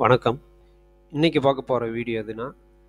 வணக்கம். இன்னைக்கு பார்க்க போகிற வீடியோ எதுனா,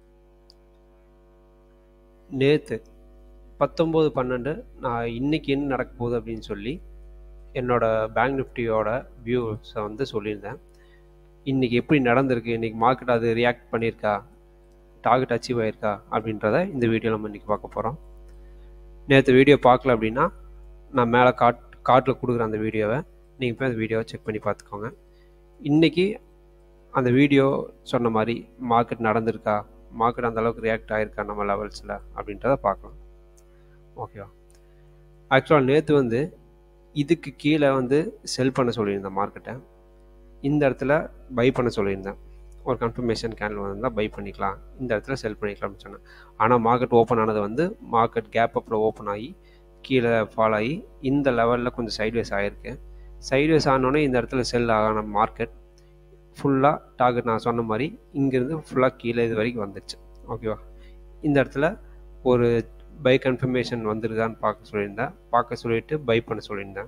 நேற்று 19/12 நான் இன்னைக்கு என்ன நடக்க போகுது அப்படின்னு சொல்லி என்னோட பேங்க் நிஃப்டியோட வியூஸை வந்து சொல்லியிருந்தேன். இன்னைக்கு எப்படி நடந்திருக்கு, இன்னைக்கு மார்க்கெட் அது ரியாக்ட் பண்ணியிருக்கா, டார்கெட் அச்சீவ் ஆயிருக்கா அப்படின்றத இந்த வீடியோ நம்ம இன்னைக்கு பார்க்க போகிறோம். நேற்று வீடியோ பார்க்கல அப்படின்னா நான் மேலே கார்ட்டில் கொடுக்குற அந்த வீடியோவை நீங்கள் போய் அந்த வீடியோவை செக் பண்ணி பார்த்துக்கோங்க. இன்றைக்கி அந்த வீடியோ சொன்ன மாதிரி மார்க்கெட் நடந்திருக்கா, மார்க்கெட் அந்த அளவுக்கு ரியாக்ட் ஆகிருக்கா நம்ம லெவல்ஸில் அப்படின்றத பார்க்கலாம். ஓகேவா? ஆக்சுவலாக நேற்று வந்து இதுக்கு கீழே வந்து செல் பண்ண சொல்லியிருந்தேன் மார்க்கெட்டை. இந்த இடத்துல பை பண்ண சொல்லியிருந்தேன். ஒரு கன்ஃபர்மேஷன் கேண்டில் வந்தால் பை பண்ணிக்கலாம், இந்த இடத்துல செல் பண்ணிக்கலாம் அப்படின்னு சொன்னேன். ஆனால் மார்க்கெட் ஓப்பன் ஆனது வந்து மார்க்கெட் கேப் அப்பில் ஓப்பன் ஆகி கீழே ஃபால் ஆகி இந்த லெவலில் கொஞ்சம் சைட்வேஸ் ஆகிருக்கு. சைட்வேஸ் ஆனோடனே இந்த இடத்துல செல் ஆன மார்க்கெட் ஃபுல்லாக டார்கெட் நான் சொன்ன மாதிரி இங்கேருந்து ஃபுல்லாக கீழே இது வரைக்கும் வந்துடுச்சு. ஓகேவா? இந்த இடத்துல ஒரு பை கன்ஃபர்மேஷன் வந்துருக்கான்னு பார்க்க சொல்லிட்டு பை பண்ண சொல்லியிருந்தேன்.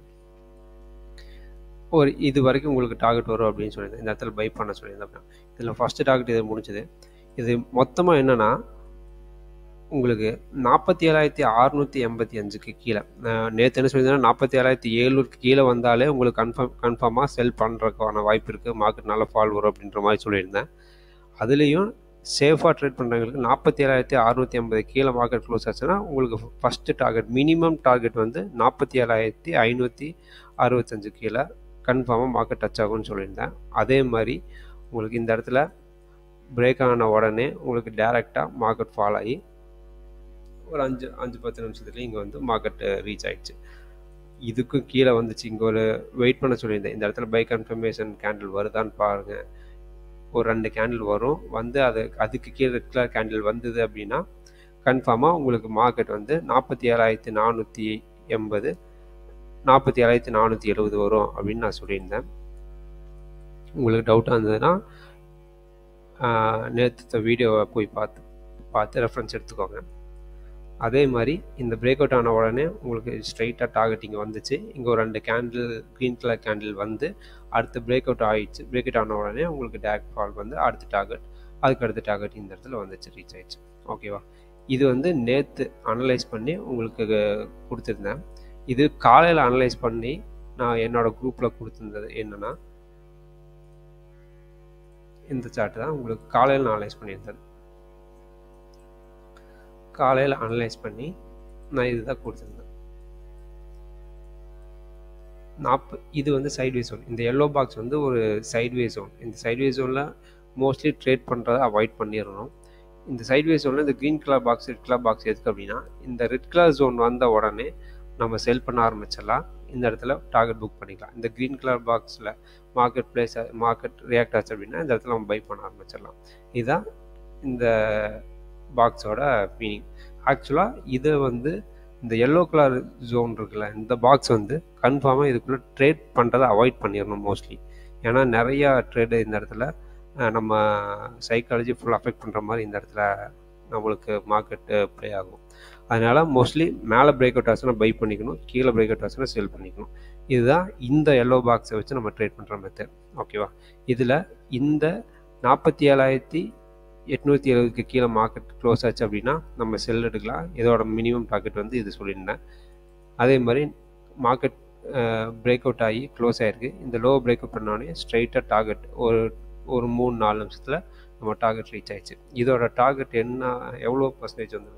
ஒரு இது வரைக்கும் உங்களுக்கு டார்கெட் வரும் அப்படின்னு சொல்லியிருந்தேன். இந்த இடத்துல பை பண்ண சொல்லியிருந்தேன். அப்படின்னா இதில் ஃபஸ்ட்டு டார்கெட் இது முடிஞ்சது. இது மொத்தமாக என்னென்னா உங்களுக்கு 47,685க்கு கீழே, நேற்று என்ன சொல்லியிருந்தேன்னா 47,700க்கு கீழே வந்தாலே உங்களுக்கு கன்ஃபார்மாக செல் பண்ணுறதுக்கான வாய்ப்பு இருக்குது, மார்க்கெட் நல்லா ஃபால் வரும் அப்படின்ற மாதிரி சொல்லியிருந்தேன். அதுலேயும் சேஃபாக ட்ரேட் பண்ணுறவங்களுக்கு 47,650 கீழே மார்க்கெட் க்ளோஸ் ஆச்சுன்னா உங்களுக்கு ஃபஸ்ட்டு டார்கெட் மினிமம் டார்கெட் வந்து 47,565 கீழே கன்ஃபார்மாக மார்க்கெட் டச் ஆகும்னு சொல்லியிருந்தேன். அதே மாதிரி உங்களுக்கு இந்த இடத்துல பிரேக் ஆன உடனே உங்களுக்கு டேரெக்டாக மார்க்கெட் ஃபால் ஆகி ஒரு 5-10 நிமிஷத்துலேயே இங்கே வந்து மார்க்கெட்டு ரீச் ஆகிடுச்சு. இதுக்கும் கீழே வந்துச்சு. இங்கே ஒரு வெயிட் பண்ண சொல்லியிருந்தேன். இந்த இடத்துல பை கன்ஃபர்மேஷன் கேண்டில் வருதான்னு பாருங்கள். ஒரு 2 கேண்டில் வரும், வந்து அதுக்கு கீழே ரெட் கலர் கேண்டில் வந்தது அப்படின்னா கன்ஃபார்மாக உங்களுக்கு மார்க்கெட் வந்து 47,480 47,470 வரும் அப்படின்னு நான் சொல்லியிருந்தேன். உங்களுக்கு டவுட்டாக இருந்ததுன்னா நேற்று வீடியோவை போய் பார்த்து ரெஃபரன்ஸ் எடுத்துக்கோங்க. அதே மாதிரி இந்த பிரேக் அவுட் ஆன உடனே உங்களுக்கு ஸ்ட்ரைட்டாக டார்கெட் இங்கே வந்துச்சு. இங்கே ஒரு 2 கேண்டில் க்ரீன் கலர் கேண்டில் வந்து அடுத்து பிரேக் அவுட் ஆகிடுச்சு. பிரேக் அவுட் ஆன உடனே உங்களுக்கு டேரக்ட் ஃபால் வந்து அடுத்த டார்கெட், அதுக்கு அடுத்த டார்கெட் இந்த இடத்துல வந்துச்சு, ரீச் ஆகிடுச்சு. ஓகேவா? இது வந்து நேற்று அனலைஸ் பண்ணி உங்களுக்கு கொடுத்துருந்தேன். இது காலையில் அனலைஸ் பண்ணி நான் என்னோடய குரூப்பில் கொடுத்துருந்தது என்னென்னா இந்த சார்ட் தான் உங்களுக்கு காலையில் நான் அனலைஸ் பண்ணியிருந்தேன். காலையில் அனலைஸ் பண்ணி நான் இதுதான் கொடுத்துருந்தேன். இது வந்து சைட்வே ஜோன். இந்த எல்லோ பாக்ஸ் வந்து ஒரு சைட்வே ஜோன். இந்த சைட்வே ஜோனில் மோஸ்ட்லி ட்ரேட் பண்ணுறதை அவாய்ட் பண்ணிடணும். இந்த சைட்வே ஜோனில் இந்த green colour box, red colour box எதுக்கு அப்படின்னா இந்த ரெட் கலர் ஜோன் வந்த உடனே நம்ம செல் பண்ண ஆரம்பிச்சிடலாம். இந்த இடத்துல டார்கெட் புக் பண்ணிக்கலாம். இந்த க்ரீன் கலர் பாக்ஸில் மார்க்கெட் ரியாக்ட் ஆச்சு அப்படின்னா இந்த இடத்துல நம்ம பை பண்ண ஆரம்பிச்சிடலாம். இதுதான் இந்த பாக்ஸோட மீனிங். ஆக்சுவலாக இதை வந்து இந்த எல்லோ கலர் ஜோன் இருக்குல்ல, இந்த பாக்ஸ் வந்து கன்ஃபார்மாக இதுக்குள்ளே ட்ரேட் பண்ணுறதை அவாய்ட் பண்ணிடணும் மோஸ்ட்லி. ஏன்னா நிறையா ட்ரேடு இந்த இடத்துல நம்ம சைக்காலஜி ஃபுல் அஃபெக்ட் பண்ணுற மாதிரி இந்த இடத்துல நம்மளுக்கு மார்க்கெட்டு ப்ளே ஆகும். அதனால் மோஸ்ட்லி மேலே பிரேக் அவுட் ஆச்சுன்னா பை பண்ணிக்கணும், கீழே பிரேக் அவுட் ஆச்சுன்னா செல் பண்ணிக்கணும். இதுதான் இந்த எல்லோ பாக்ஸை வச்சு நம்ம ட்ரேட் பண்ணுற மெத்தட். ஓகேவா? இதில் இந்த 47,870க்கு கீழே மார்க்கெட் க்ளோஸ் ஆச்சு அப்படின்னா நம்ம செல் எடுக்கலாம். இதோட மினிமம் டார்கெட் வந்து இது சொல்லியிருந்தேன். அதே மாதிரி மார்க்கெட் பிரேக் அவுட் ஆகி க்ளோஸ் ஆகிருக்கு. இந்த லோ பிரேக் அவுட் பண்ணோடனே ஸ்ட்ரைட்டாக டார்கெட் ஒரு 3-4 நிமிஷத்தில் நம்ம டார்கெட் ரீச் ஆகிடுச்சு. இதோட டார்கெட் என்ன, எவ்வளோ பர்சன்டேஜ் வந்ததுன்னு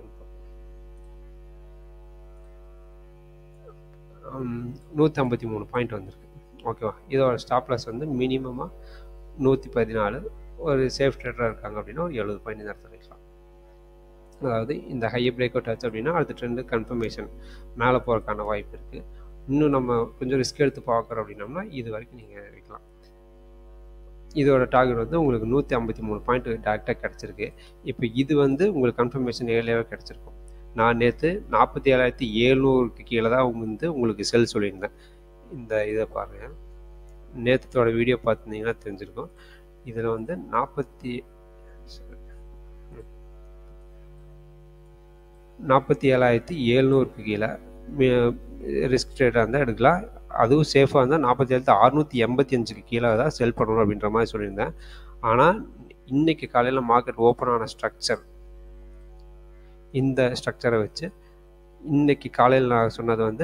153 பாயிண்ட் வந்திருக்கு. ஓகேவா? இதோட ஸ்டாப் லாஸ் வந்து மினிமமாக 114. ஒரு சேஃப் ட்ரேடராக இருக்காங்க அப்படின்னா ஒரு 70 பாயிண்ட் இந்த இடத்துல வைக்கலாம். அதாவது இந்த ஹையை பிரேக் அவுட் ஆச்சு அப்படின்னா அடுத்த ட்ரெண்டு கன்ஃபர்மேஷன் மேலே போகிறதுக்கான வாய்ப்பு இருக்குது. இன்னும் நம்ம கொஞ்சம் ரிஸ்க் எடுத்து பார்க்குறோம் அப்படின்னோம்னா இது வரைக்கும் நீங்கள் வைக்கலாம். இதோட டார்கெட் வந்து உங்களுக்கு 153 பாயிண்ட் டேரெக்டாக கிடச்சிருக்கு. இப்போ இது வந்து உங்களுக்கு கன்ஃபர்மேஷன் ஏர்லியாகவே கிடச்சிருக்கும். நான் நேற்று 47,700க்கு கீழே தான் வந்து உங்களுக்கு செல் சொல்லியிருந்தேன். இந்த இதை பாருங்கள், நேற்றோட வீடியோ பார்த்துருந்தீங்கன்னா தெரிஞ்சிருக்கும். இதில் வந்து 47,700க்கு கீழே ரிஸ்க் ட்ரேடாக இருந்தால் எடுக்கலாம். அதுவும் சேஃபாக இருந்தால் 47,685க்கு கீழே தான் செல் பண்ணணும் அப்படின்ற மாதிரி சொல்லியிருந்தேன். ஆனால் இன்றைக்கி காலையில் மார்க்கெட் ஓப்பன் ஆன ஸ்ட்ரக்சர், இந்த ஸ்ட்ரக்சரை வச்சு இன்றைக்கி காலையில் நான் சொன்னது வந்து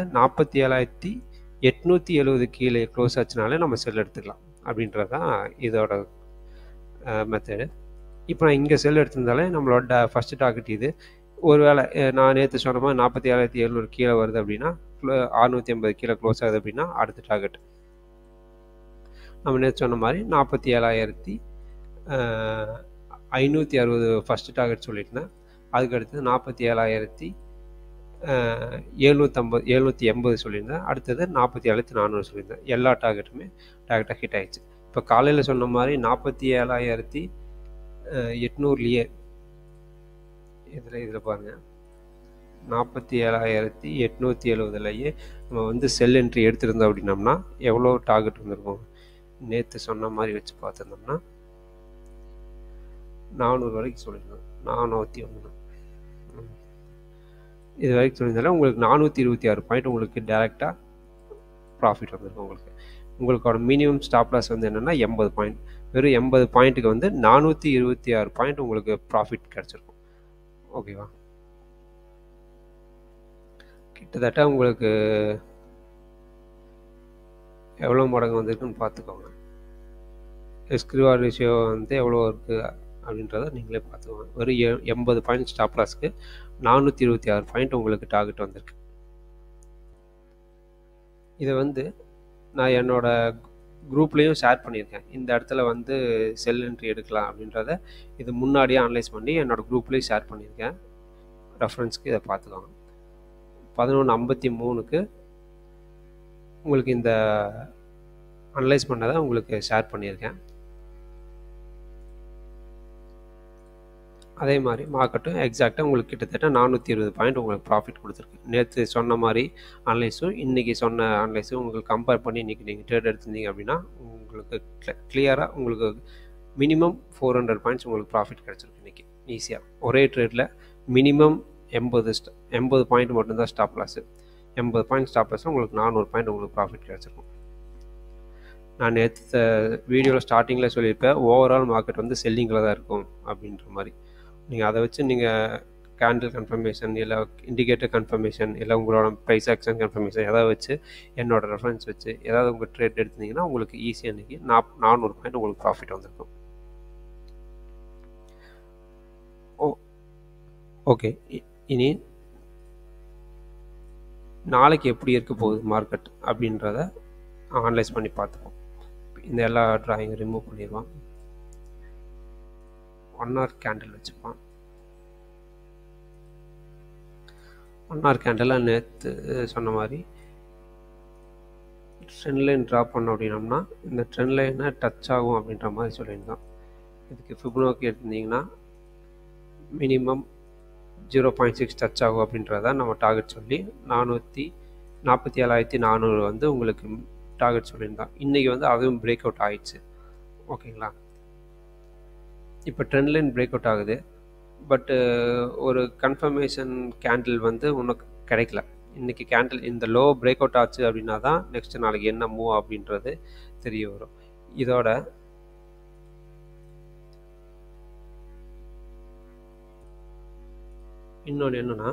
47,870 கீழே க்ளோஸ் ஆச்சுனாலே நம்ம செல் எடுத்துக்கலாம் அப்படின்றது தான் இதோட மெத்தடு. இப்போ நான் இங்கே செல் எடுத்திருந்தாலே நம்மளோட ஃபஸ்ட்டு டார்கெட் இது. ஒருவேளை நான் நேற்று சொன்ன மாதிரி 47,700 கீழே வருது அப்படின்னா 680 கீழே க்ளோஸ் ஆகுது அப்படின்னா அடுத்த டார்கெட் நம்ம நேற்று சொன்ன மாதிரி 47,560 ஃபஸ்ட்டு டார்கெட் சொல்லியிருந்தேன். அதுக்கடுத்தது 47,780 சொல்லியிருந்தேன். அடுத்தது 47,400 சொல்லியிருந்தேன். எல்லா டார்கெட்டுமே டார்கெட்டாக ஹிட் ஆகிடுச்சு. இப்போ காலையில் சொன்ன மாதிரி 47,800லேயே இதில் பாருங்கள், 47,870லேயே நம்ம வந்து செல் என்ட்ரி எடுத்திருந்தோம் அப்படின்னம்னா எவ்வளோ டார்கெட் வந்திருக்கும்? நேற்று சொன்ன மாதிரி வச்சு பார்த்துருந்தோம்னா 400 வரைக்கும் சொல்லியிருந்தோம். 401 இது வரைக்கும் சொல்லியிருந்தாலும் உங்களுக்கு 426 பாயிண்ட் உங்களுக்கு டேரெக்டாக ப்ராஃபிட் வந்திருக்கும். உங்களுக்கோட மினிமம் ஸ்டாப் லாஸ் வந்து என்னென்னா 80 பாயிண்ட். வெறும் 80 பாயிண்ட்டுக்கு வந்து 426 பாயிண்ட் உங்களுக்கு ப்ராஃபிட் கிடச்சிருக்கும். ஓகேவா? கிட்டத்தட்ட உங்களுக்கு எவ்வளோ மடங்கு வந்திருக்குன்னு பார்த்துக்கோங்க. ரிஸ்க் ரிவார்ட் ரேஷியோ வந்து எவ்வளோ இருக்குது அப்படின்றத நீங்களே பார்த்துக்கோங்க. வெறும் 80 பாயிண்ட் ஸ்டாப் லாஸ்க்கு 426 பாயிண்ட் உங்களுக்கு டார்கெட் வந்திருக்கு. இதை வந்து நான் என்னோடய குரூப்லேயும் ஷேர் பண்ணியிருக்கேன். இந்த இடத்துல வந்து செல் என்ட்ரி எடுக்கலாம் அப்படின்றத இது முன்னாடியே அனலைஸ் பண்ணி என்னோடய குரூப்லேயும் ஷேர் பண்ணியிருக்கேன். ரெஃபரன்ஸ்க்கு இதை பார்த்துக்கோங்க. 11:53க்கு உங்களுக்கு இந்த அனலைஸ் பண்ணதை உங்களுக்கு ஷேர் பண்ணியிருக்கேன். அதே மாதிரி மார்க்கெட்டும் எக்ஸாக்டாக உங்களுக்கு கிட்டத்தட்ட 420 பாயிண்ட் உங்களுக்கு ப்ராஃபிட் கொடுத்துருக்கு. நேற்று சொன்ன மாதிரி அனலைஸும் இன்றைக்கி சொன்ன அனலைஸும் உங்களுக்கு கம்பேர் பண்ணி இன்றைக்கி நீங்கள் ட்ரேட் எடுத்திருந்தீங்க அப்படின்னா உங்களுக்கு கிளியராக உங்களுக்கு மினிமம் 400 பாயிண்ட்ஸ் உங்களுக்கு ப்ராஃபிட் கிடச்சிருக்கு. இன்றைக்கி ஈஸியாக ஒரே ட்ரேடில் மினிமம் 80 பாயிண்ட் மட்டும்தான் ஸ்டாப் லாஸு. 80 பாயிண்ட் ஸ்டாப் லாஸில் உங்களுக்கு 400 பாயிண்ட் உங்களுக்கு ப்ராஃபிட் கிடச்சிருக்கும். நான் நேற்று வீடியோவில் ஸ்டார்டிங்கில் சொல்லியிருப்பேன், ஓவரால் மார்க்கெட் வந்து செல்லிங்கில் தான் இருக்கும் அப்படின்ற மாதிரி. நீங்கள் அதை வச்சு நீங்கள் கேண்டில் கன்ஃபர்மேஷன் இல்லை இண்டிகேட்டர் கன்ஃபர்மேஷன் இல்லை உங்களோட ப்ரைஸ் ஆக்ஷன் கன்ஃபர்மேஷன் எதாவது வச்சு என்னோடய ரெஃபரன்ஸ் வச்சு ஏதாவது உங்கள் ட்ரேட் எடுத்திங்கன்னா உங்களுக்கு ஈஸியாக இன்றைக்கி 400 பாயிண்ட் உங்களுக்கு ப்ராஃபிட் வந்திருக்கும். ஓகே, இனி நாளைக்கு எப்படி இருக்க போகுது மார்க்கெட் அப்படின்றத அனலைஸ் பண்ணி பார்த்துப்போம். இந்த எல்லா ட்ராயிங் ரிமூவ் பண்ணிடுவான். 1 hour கேண்டில் வச்சுப்பான். 1 hour கேண்டில் நேற்று சொன்ன மாதிரி ட்ரெண்ட் லைன் ட்ராப் பண்ணோம் அப்படின்னம்னா இந்த ட்ரெண்ட் லைனை டச் ஆகும் அப்படின்ற மாதிரி சொல்லியிருந்தோம். இதுக்கு ஃபிபோனாக்கி எடுத்திருந்தீங்கன்னா மினிமம் 0.6 டச் ஆகும் அப்படின்றத நம்ம டார்கெட் சொல்லி 47,400 வந்து உங்களுக்கு டார்கெட் சொல்லியிருந்தோம். இன்றைக்கி வந்து அதுவும் பிரேக் அவுட் ஆகிடுச்சு. ஓகேங்களா? இப்போ ட்ரெண்ட் லைன் பிரேக் அவுட் ஆகுது. பட்டு ஒரு கன்ஃபர்மேஷன் கேண்டில் வந்து உனக்கு கிடைக்கல. இன்றைக்கி கேண்டில் இந்த லோ பிரேக் அவுட் ஆச்சு அப்படின்னா தான் நெக்ஸ்ட்டு நாளைக்கு என்ன மூவ் அப்படின்றது தெரிய வரும். இதோட இன்னொன்று என்னென்னா,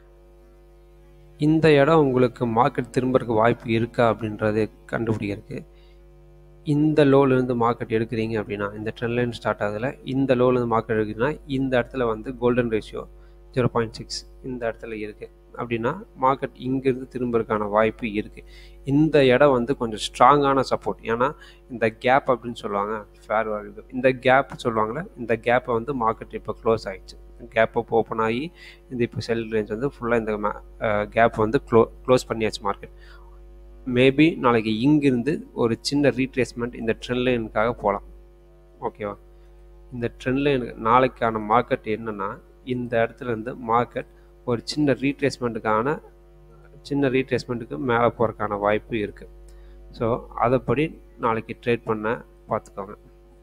இந்த இடம் உங்களுக்கு மார்க்கெட் திரும்பறதுக்கு வாய்ப்பு இருக்கா அப்படின்றது கண்டுபிடிக்கிறதுக்கு இந்த லோலேருந்து மார்க்கெட் எடுக்கிறீங்க அப்படின்னா, இந்த ட்ரெண்ட் லைன் ஸ்டார்ட் ஆகுதுல, இந்த லோலேருந்து மார்க்கெட் எடுக்கிறீங்கன்னா இந்த இடத்துல வந்து கோல்டன் ரேஷியோ 0.6 இந்த இடத்துல இருக்குது அப்படின்னா மார்க்கெட் இங்கேருந்து திரும்பறதுக்கான வாய்ப்பு இருக்குது. இந்த இடம் வந்து கொஞ்சம் ஸ்ட்ராங்கான சப்போர்ட். ஏன்னா இந்த கேப் அப்படின்னு சொல்லுவாங்க, ஃபேர் வேல்யூ இந்த கேப் சொல்லுவாங்களே, இந்த கேப்பை வந்து மார்க்கெட் இப்போ க்ளோஸ் ஆகிடுச்சு. கேப் அப் ஓப்பன் ஆகி இந்த இப்போ செல் ரேஞ்ச் வந்து ஃபுல்லாக இந்த கேப் வந்து க்ளோஸ் பண்ணியாச்சு மார்க்கெட். மேபி நாளைக்கு இங்கிருந்து ஒரு சின்ன ரீட்ரேஸ்மெண்ட் இந்த ட்ரெண்ட் லைனுக்காக போகலாம். ஓகேவா? இந்த ட்ரெண்ட் லைன் நாளைக்கான மார்க்கெட் என்னென்னா, இந்த இடத்துலேருந்து மார்க்கெட் ஒரு சின்ன ரீட்ரேஸ்மெண்ட்டுக்கு மேலே போகிறதுக்கான வாய்ப்பு இருக்குது. ஸோ அதைப்படி நாளைக்கு ட்ரேட் பண்ண பார்த்துக்கோங்க.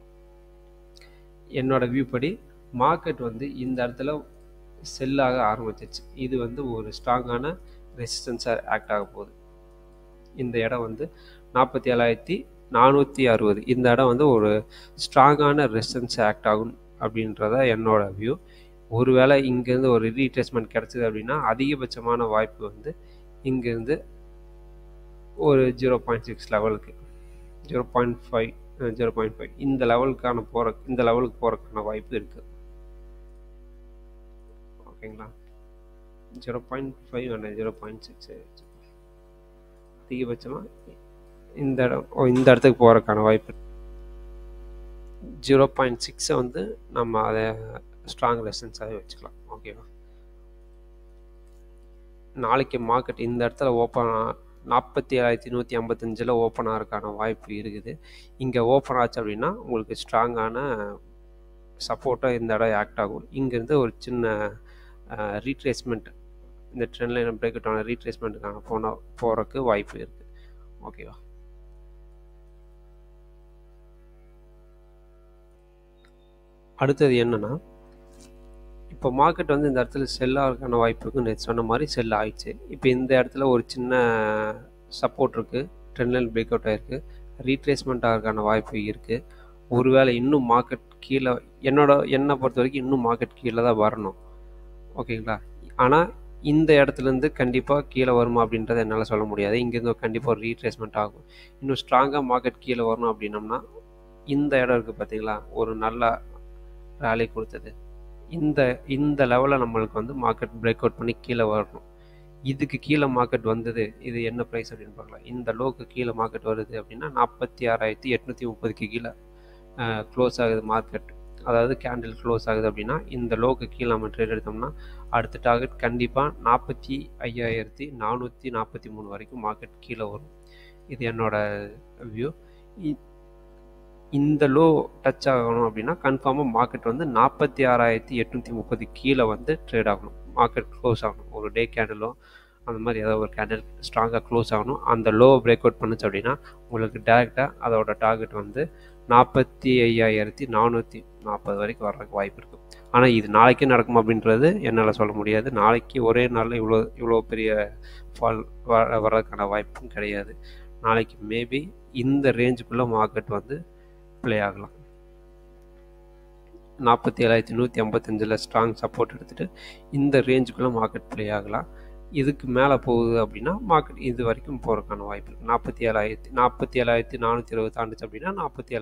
என்னோடய வியூ படி மார்க்கெட் வந்து இந்த இடத்துல செல்லாக ஆரம்பிச்சிச்சு. இது வந்து ஒரு ஸ்ட்ராங்கான ரெசிஸ்டன்ஸாக ஆக்ட் ஆக போகுது. இந்த இடம் வந்து 47,000 460 இந்த இடம் வந்து ஒரு ஸ்ட்ராங்கான ரெசிஸ்டன்ஸ் ஆக்ட் ஆகும் அப்படின்றத என்னோட வியூ. ஒருவேளை இங்கேருந்து ஒரு ரீட்ரேஸ்மெண்ட் கிடச்சிது அப்படின்னா அதிகபட்சமான வாய்ப்பு வந்து இங்கேருந்து ஒரு 0.6 லெவலுக்கு 0.5 இந்த லெவலுக்கான இந்த லெவலுக்கு போகிறதுக்கான வாய்ப்பு இருக்குது. ஓகேங்களா, 0.5 அண்ட் 0.6 அதிகபட்சமாக இந்த இடத்துக்கு போகிறதுக்கான வாய்ப்பு. 0.6 வந்து நம்ம அதை ஸ்ட்ராங் ரெசிஸ்டன்ஸாகவே வச்சுக்கலாம். ஓகேவா, நாளைக்கு மார்க்கெட் இந்த இடத்துல ஓப்பன் 47,155 ஓப்பன் ஆகிறதுக்கான வாய்ப்பு இருக்குது. இங்கே ஓப்பன் ஆச்சு அப்படின்னா உங்களுக்கு ஸ்ட்ராங்கான சப்போர்ட்டாக இந்த இடம் ஆக்ட் ஆகும். இங்கேருந்து ஒரு சின்ன ரீட்ரேஸ்மெண்ட், இந்த ட்ரெண்ட் லைன் பிரேக் அவுட் ஆன ரீட்ரேஸ்மெண்ட்டுக்கான போகிறதுக்கு வாய்ப்பு இருக்குது. ஓகேவா, அடுத்தது என்னென்னா, இப்போ மார்க்கெட் வந்து இந்த இடத்துல செல் ஆகிறதுக்கான வாய்ப்பு இருக்குது. நேற்று சொன்ன மாதிரி செல் ஆயிடுச்சு. இப்போ இந்த இடத்துல ஒரு சின்ன சப்போர்ட் இருக்குது, ட்ரெண்ட் லைன் பிரேக் அவுட் ஆகிருக்கு, ரீட்ரேஸ்மெண்ட் ஆகிறதுக்கான வாய்ப்பு இருக்குது. ஒருவேளை இன்னும் மார்க்கெட் கீழே என்னை பொறுத்த வரைக்கும் இன்னும் மார்க்கெட் கீழே தான் வரணும். ஓகேங்களா, ஆனால் இந்த இடத்துலேருந்து கண்டிப்பாக கீழே வருமா அப்படின்றத என்னால் சொல்ல முடியாது. இங்கேருந்து கண்டிப்பாக ஒரு ரீட்ரேஸ்மெண்ட் ஆகும். இன்னும் ஸ்ட்ராங்காக மார்க்கெட் கீழே வரணும் அப்படின்னம்னா இந்த இடம் இருக்குது பார்த்தீங்களா, ஒரு நல்ல ரேலி கொடுத்தது. இந்த லெவலில் நம்மளுக்கு வந்து மார்க்கெட் பிரேக் அவுட் பண்ணி கீழே வரணும். இதுக்கு கீழே மார்க்கெட் வந்தது, இது என்ன ப்ரைஸ் அப்படின்னு பார்க்கலாம். இந்த லோக்கு கீழே மார்க்கெட் வருது அப்படின்னா 46,830 கீழே க்ளோஸ் ஆகுது மார்க்கெட், அதாவது கேண்டில் க்ளோஸ் ஆகுது அப்படின்னா இந்த லோக்கு கீழே நம்ம ட்ரேட் எடுத்தோம்னா அடுத்த டார்கெட் கண்டிப்பாக 45,443 வரைக்கும் மார்க்கெட் கீழே வரும். இது என்னோட வியூ. இந்த லோ டச் ஆகணும் அப்படின்னா கன்ஃபார்மாக மார்க்கெட் வந்து 46,830 கீழே வந்து ட்ரேட் ஆகணும், மார்க்கெட் க்ளோஸ் ஆகணும். ஒரு டே கேண்டிலோ அந்த மாதிரி ஏதாவது ஒரு கேண்டில் ஸ்ட்ராங்காக க்ளோஸ் ஆகணும். அந்த லோ பிரேக் அவுட் பண்ணுச்சு அப்படின்னா உங்களுக்கு டேரெக்டாக அதோட டார்கெட் வந்து 45,440 வரைக்கும் வர்றதுக்கு வாய்ப்பு இருக்குது. ஆனால் இது நாளைக்கே நடக்கும் அப்படின்றது என்னால் சொல்ல முடியாது. நாளைக்கு ஒரே நாளில் இவ்வளோ பெரிய ஃபால் வர்றதுக்கான வாய்ப்பும் கிடையாது. நாளைக்கு மேபி இந்த ரேஞ்சுக்குள்ளே மார்க்கெட் வந்து ப்ளே ஆகலாம். 47,155 ஸ்ட்ராங் சப்போர்ட் எடுத்துகிட்டு இந்த ரேஞ்சுக்குள்ளே மார்க்கெட் ப்ளே ஆகலாம். இதுக்கு மேலே போகுது அப்படின்னா மார்க்கெட் இது வரைக்கும் போகிறதுக்கான வாய்ப்பு இருக்குது. 47,420 தாண்டுச்சு அப்படின்னா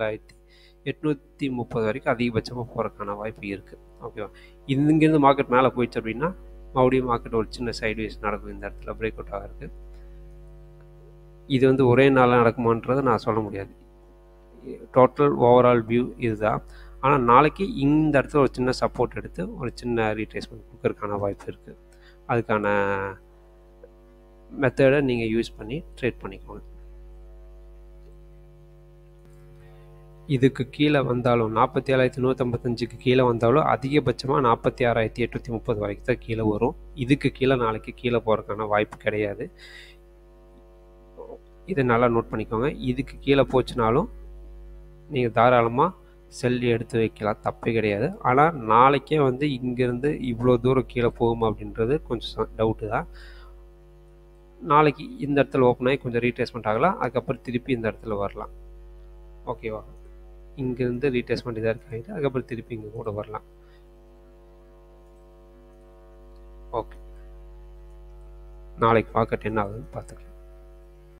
47,830 வரைக்கும் அதிகபட்சமாக போகிறதுக்கான வாய்ப்பு இருக்குது. ஓகேவா, இங்கேருந்து மார்க்கெட் மேலே போயிடுச்சு அப்படின்னா மறுபடியும் மார்க்கெட் ஒரு சின்ன சைட்வேஸ் நடக்கும். இந்த இடத்துல பிரேக் அவுட் ஆகிருக்கு. இது வந்து ஒரே நாளில் நடக்குமான்றதை நான் சொல்ல முடியாது. டோட்டல் ஓவரால் வியூ இதுதான். ஆனால் நாளைக்கு இந்த இடத்துல ஒரு சின்ன சப்போர்ட் எடுத்து ஒரு சின்ன ரீட்ரேஸ்மெண்ட் கொடுக்கறதுக்கான வாய்ப்பு இருக்குது. அதுக்கான மெத்தடை நீங்கள் யூஸ் பண்ணி ட்ரேட் பண்ணிக்கோங்க. இதுக்கு கீழே வந்தாலும் 47,155 கீழே வந்தாலும் அதிகபட்சமாக 46,830 வரைக்கும் தான் கீழே வரும். இதுக்கு கீழே நாளைக்கு கீழே போகிறதுக்கான வாய்ப்பு கிடையாது. இதை நல்லா நோட் பண்ணிக்கோங்க. இதுக்கு கீழே போச்சுனாலும் நீங்கள் தாராளமாக செல் எடுத்து வைக்கலாம், தப்பே கிடையாது. ஆனால் நாளைக்கே வந்து இங்கேருந்து இவ்வளோ தூரம் கீழே போகும் அப்படின்றது கொஞ்சம் டவுட்டு தான். நாளைக்கு இந்த இடத்துல ஓப்பன் ஆகி கொஞ்சம் ரீட்ரேஸ்மெண்ட் ஆகலாம், அதுக்கப்புறம் திருப்பி இந்த இடத்துல வரலாம். ஓகேவா, இங்கேருந்து ரீட்ரேஸ்மெண்ட் இதாக இருக்காது, அதுக்கப்புறம் திருப்பி இங்கே கூட வரலாம். ஓகே, நாளைக்கு மார்க்கெட் என்ன ஆகுதுன்னு பார்த்துக்கலாம்.